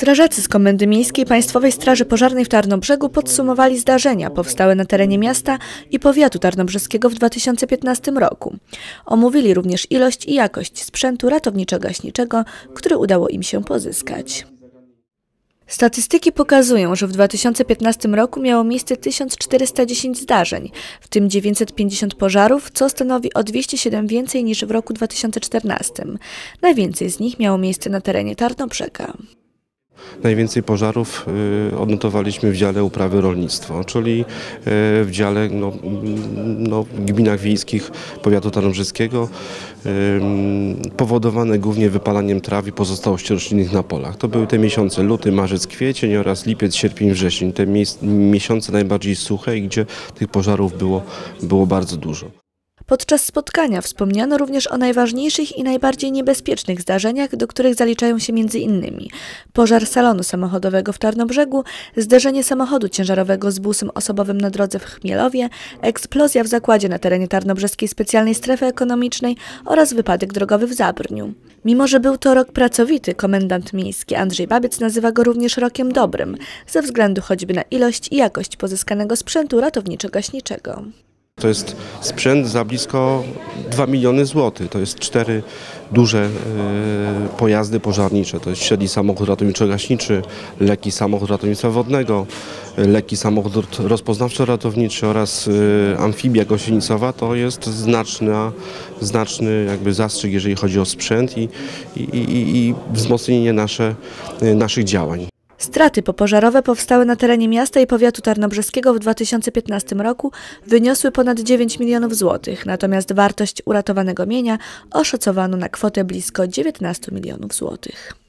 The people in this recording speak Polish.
Strażacy z Komendy Miejskiej Państwowej Straży Pożarnej w Tarnobrzegu podsumowali zdarzenia powstałe na terenie miasta i powiatu tarnobrzeskiego w 2015 roku. Omówili również ilość i jakość sprzętu ratowniczo-gaśniczego, który udało im się pozyskać. Statystyki pokazują, że w 2015 roku miało miejsce 1410 zdarzeń, w tym 950 pożarów, co stanowi o 207 więcej niż w roku 2014. Najwięcej z nich miało miejsce na terenie Tarnobrzega. Najwięcej pożarów odnotowaliśmy w dziale uprawy rolnictwo, czyli w dziale w gminach wiejskich powiatu tarnobrzeskiego, powodowane głównie wypalaniem traw i pozostałości roślinnych na polach. To były te miesiące luty, marzec, kwiecień oraz lipiec, sierpień, wrzesień. Te miesiące najbardziej suche i gdzie tych pożarów było bardzo dużo. Podczas spotkania wspomniano również o najważniejszych i najbardziej niebezpiecznych zdarzeniach, do których zaliczają się m.in. pożar salonu samochodowego w Tarnobrzegu, zderzenie samochodu ciężarowego z busem osobowym na drodze w Chmielowie, eksplozja w zakładzie na terenie Tarnobrzeskiej Specjalnej Strefy Ekonomicznej oraz wypadek drogowy w Zabrniu. Mimo że był to rok pracowity, komendant miejski Andrzej Babiec nazywa go również rokiem dobrym, ze względu choćby na ilość i jakość pozyskanego sprzętu ratowniczo-gaśniczego. To jest sprzęt za blisko 2 miliony złotych. To jest 4 duże pojazdy pożarnicze. To jest średni samochód ratowniczo-gaśniczy, lekki samochód ratownictwa wodnego, lekki samochód rozpoznawczo-ratowniczy oraz amfibia gąsienicowa. To jest znaczny jakby zastrzyk, jeżeli chodzi o sprzęt i wzmocnienie naszych działań. Straty popożarowe powstałe na terenie miasta i powiatu tarnobrzeskiego w 2015 roku wyniosły ponad 9 milionów złotych, natomiast wartość uratowanego mienia oszacowano na kwotę blisko 19 milionów złotych.